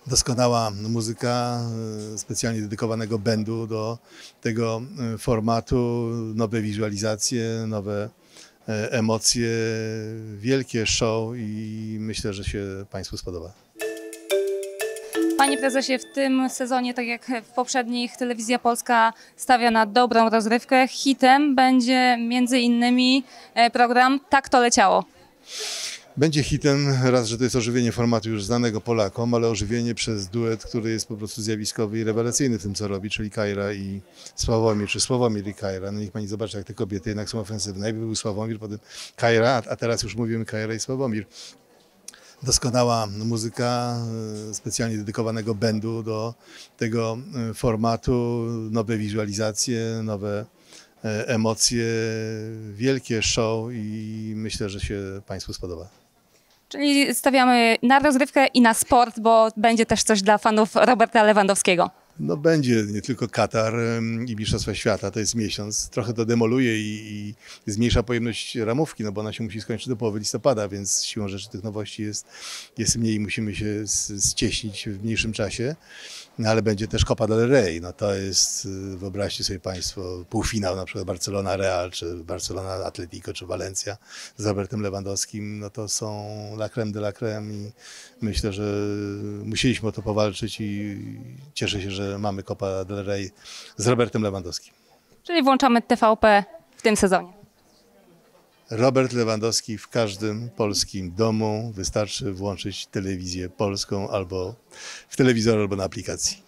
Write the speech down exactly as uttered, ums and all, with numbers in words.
Doskonała muzyka specjalnie dedykowanego bendu do tego formatu, nowe wizualizacje, nowe emocje, wielkie show i myślę, że się Państwu spodoba. Panie prezesie, w tym sezonie, tak jak w poprzednich, Telewizja Polska stawia na dobrą rozrywkę. Hitem będzie między innymi program Tak to leciało. Będzie hitem raz, że to jest ożywienie formatu już znanego Polakom, ale ożywienie przez duet, który jest po prostu zjawiskowy i rewelacyjny w tym, co robi, czyli Kajra i Sławomir, czy Sławomir i Kajra. No niech pani zobaczy, jak te kobiety jednak są ofensywne. Najpierw był Sławomir, potem Kajra, a teraz już mówimy Kajra i Sławomir. Doskonała muzyka specjalnie dedykowanego bendu do tego formatu, nowe wizualizacje, nowe emocje, wielkie show i myślę, że się Państwu spodoba. Czyli stawiamy na rozrywkę i na sport, bo będzie też coś dla fanów Roberta Lewandowskiego. No będzie nie tylko Katar i Mistrzostwa Świata, to jest miesiąc. Trochę to demoluje i, i zmniejsza pojemność ramówki, no bo ona się musi skończyć do połowy listopada, więc siłą rzeczy tych nowości jest, jest mniej i musimy się ścieśnić w mniejszym czasie. No ale będzie też Copa del Rey, no to jest, wyobraźcie sobie Państwo, półfinał na przykład Barcelona-Real, czy Barcelona-Atletico, czy Valencia z Robertem Lewandowskim, no to są la crème de la crème i myślę, że musieliśmy o to powalczyć i cieszę się, że mamy Copa del Rey z Robertem Lewandowskim. Czyli włączamy T V P w tym sezonie. Robert Lewandowski w każdym polskim domu. Wystarczy włączyć telewizję polską albo w telewizor, albo na aplikacji.